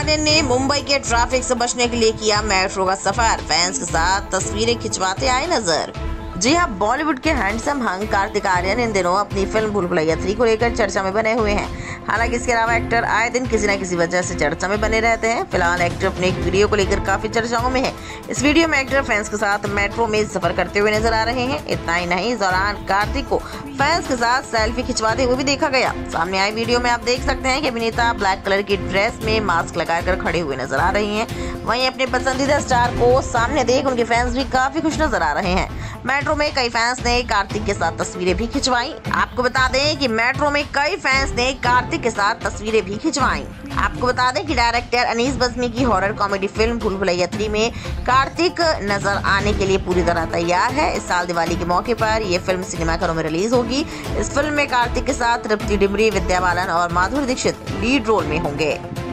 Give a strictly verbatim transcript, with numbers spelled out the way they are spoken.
आर्यन ने मुंबई के ट्रैफिक से बचने के लिए किया मेट्रो का सफर। फैंस के साथ तस्वीरें खिंचवाते आए नजर। जी हाँ, बॉलीवुड के हैंडसम हंग कार्तिक आर्यन इन दिनों अपनी फिल्म भूल भुलैया थ्री को लेकर चर्चा में बने हुए हैं। हालांकि इसके अलावा एक्टर आए दिन किसी न किसी वजह से चर्चा में बने रहते हैं। फिलहाल एक्टर अपने एक वीडियो को लेकर काफी चर्चाओं में है। इस वीडियो में एक्टर फैंस के साथ मेट्रो में सफर करते हुए नजर आ रहे हैं। इतना ही नहीं, इस दौरान कार्तिक को फैंस के साथ सेल्फी खिंचवाते हुए भी देखा गया। सामने आई वीडियो में आप देख सकते हैं कि अभिनेता ब्लैक कलर की ड्रेस में मास्क लगाकर खड़े हुए नजर आ रही हैं। वहीं अपने पसंदीदा स्टार को सामने देख उनके फैंस भी काफी खुश नजर आ रहे हैं। मेट्रो में कई फैंस ने कार्तिक के साथ तस्वीरें भी खिंचवाई। आपको बता दें कि मेट्रो में कई फैंस ने कार्तिक के साथ तस्वीरें भी खिंचवाई। आपको बता दें कि डायरेक्टर अनीस बज़्मी की हॉरर कॉमेडी फिल्म भूल भुलैया थ्री में कार्तिक नजर आने के लिए पूरी तरह तैयार है। इस साल दिवाली के मौके पर ये फिल्म सिनेमाघरों में रिलीज होगी। इस फिल्म में कार्तिक के साथ तृप्ति डिमरी, विद्या बालन और माधुरी दीक्षित लीड रोल में होंगे।